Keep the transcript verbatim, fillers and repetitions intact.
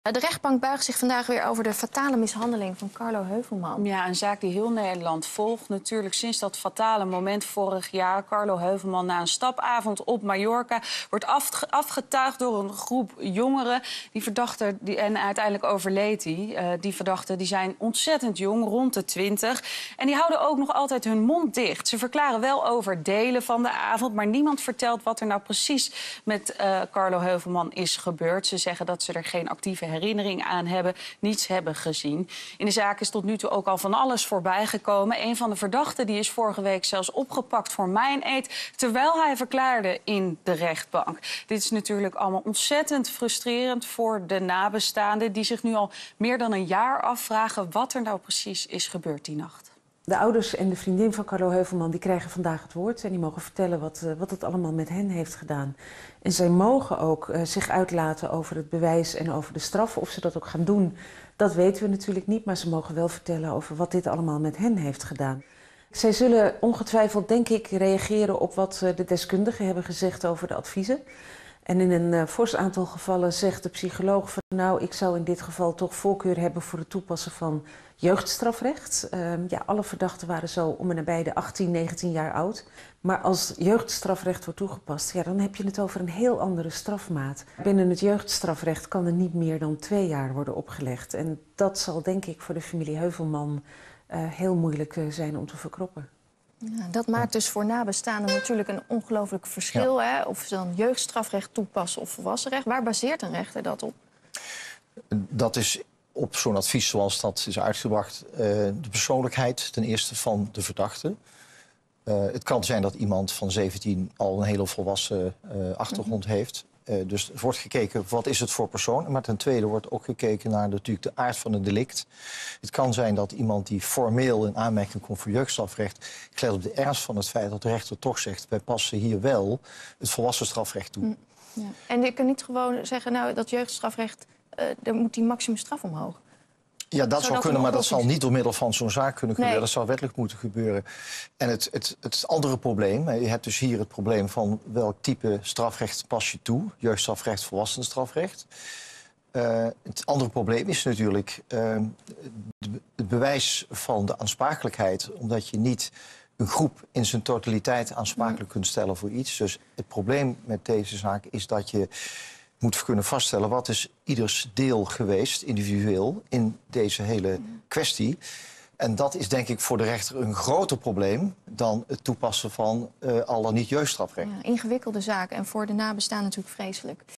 De rechtbank buigt zich vandaag weer over de fatale mishandeling van Carlo Heuvelman. Ja, een zaak die heel Nederland volgt. Natuurlijk sinds dat fatale moment vorig jaar. Carlo Heuvelman na een stapavond op Mallorca wordt afge afgetuigd door een groep jongeren. Die verdachten, die, en uiteindelijk overleed hij. Uh, die verdachten die zijn ontzettend jong, rond de twintig. En die houden ook nog altijd hun mond dicht. Ze verklaren wel over delen van de avond, maar niemand vertelt wat er nou precies met uh, Carlo Heuvelman is gebeurd. Ze zeggen dat ze er geen actieve herinnering aan hebben, niets hebben gezien. In de zaak is tot nu toe ook al van alles voorbij gekomen. Een van de verdachten die is vorige week zelfs opgepakt voor meineed, terwijl hij verklaarde in de rechtbank. Dit is natuurlijk allemaal ontzettend frustrerend voor de nabestaanden, die zich nu al meer dan een jaar afvragen wat er nou precies is gebeurd die nacht. De ouders en de vriendin van Carlo Heuvelman die krijgen vandaag het woord en die mogen vertellen wat, uh, wat het allemaal met hen heeft gedaan. En zij mogen ook uh, zich uitlaten over het bewijs en over de straf. Of ze dat ook gaan doen, dat weten we natuurlijk niet, maar ze mogen wel vertellen over wat dit allemaal met hen heeft gedaan. Zij zullen ongetwijfeld, denk ik, reageren op wat uh, de deskundigen hebben gezegd over de adviezen. En in een uh, fors aantal gevallen zegt de psycholoog van nou, ik zou in dit geval toch voorkeur hebben voor het toepassen van jeugdstrafrecht. Uh, ja, alle verdachten waren zo om en nabij de achttien, negentien jaar oud. Maar als jeugdstrafrecht wordt toegepast, ja, dan heb je het over een heel andere strafmaat. Binnen het jeugdstrafrecht kan er niet meer dan twee jaar worden opgelegd. En dat zal denk ik voor de familie Heuvelman uh, heel moeilijk uh, zijn om te verkroppen. Ja, dat maakt dus voor nabestaanden natuurlijk een ongelooflijk verschil. Ja. Hè? Of ze dan jeugdstrafrecht toepassen of volwassenrecht. Waar baseert een rechter dat op? Dat is op zo'n advies zoals dat is uitgebracht uh, de persoonlijkheid ten eerste van de verdachte. Uh, het kan zijn dat iemand van zeventien al een hele volwassen uh, achtergrond mm-hmm. heeft. Uh, dus er wordt gekeken, wat is het voor persoon? Maar ten tweede wordt ook gekeken naar natuurlijk de aard van het delict. Het kan zijn dat iemand die formeel in aanmerking komt voor jeugdstrafrecht, gelet op de ernst van het feit dat de rechter toch zegt, wij passen hier wel het volwassen strafrecht toe. Mm, ja. En je kan niet gewoon zeggen, nou, dat jeugdstrafrecht, uh, daar moet die maximumstraf omhoog. Ja, dat zou, zou dat kunnen, maar dat zal niet door middel van zo'n zaak kunnen gebeuren. Nee. Dat zou wettelijk moeten gebeuren. En het, het, het andere probleem, je hebt dus hier het probleem van welk type strafrecht pas je toe. Jeugdstrafrecht, volwassenenstrafrecht. Uh, het andere probleem is natuurlijk uh, het bewijs van de aansprakelijkheid, omdat je niet een groep in zijn totaliteit aansprakelijk kunt stellen voor iets. Dus het probleem met deze zaak is dat je moet kunnen vaststellen wat is ieders deel geweest, individueel, in deze hele kwestie. En dat is denk ik voor de rechter een groter probleem dan het toepassen van uh, al dan niet jeugdstrafrecht. Ja, ingewikkelde zaak en voor de nabestaanden natuurlijk vreselijk.